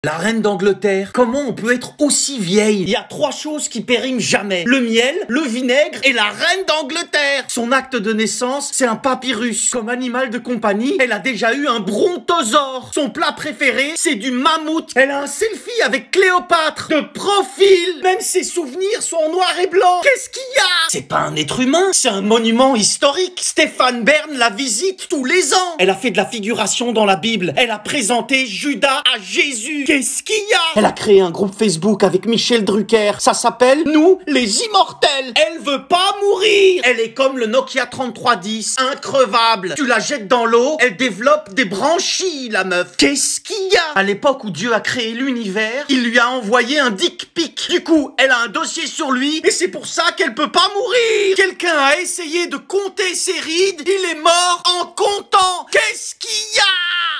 La reine d'Angleterre, comment on peut être aussi vieille? Il y a 3 choses qui périment jamais. Le miel, le vinaigre et la reine d'Angleterre. Son acte de naissance, c'est un papyrus. Comme animal de compagnie, elle a déjà eu un brontosaure. Son plat préféré, c'est du mammouth. Elle a un selfie avec Cléopâtre, de profil. Même ses souvenirs sont en noir et blanc. Qu'est-ce qu'il y a? C'est pas un être humain, c'est un monument historique. Stéphane Bern la visite tous les ans. Elle a fait de la figuration dans la Bible. Elle a présenté Judas à Jésus. Qu'est-ce qu'il y a? Elle a créé un groupe Facebook avec Michel Drucker. Ça s'appelle Nous, les Immortels. Elle veut pas mourir. Elle est comme le Nokia 3310, increvable. Tu la jettes dans l'eau, elle développe des branchies, la meuf. Qu'est-ce qu'il y a? À l'époque où Dieu a créé l'univers, il lui a envoyé un dick pic. Du coup, elle a un dossier sur lui et c'est pour ça qu'elle peut pas mourir. Quelqu'un a essayé de compter ses rides, il est mort en comptant. Qu'est-ce qu'il y a?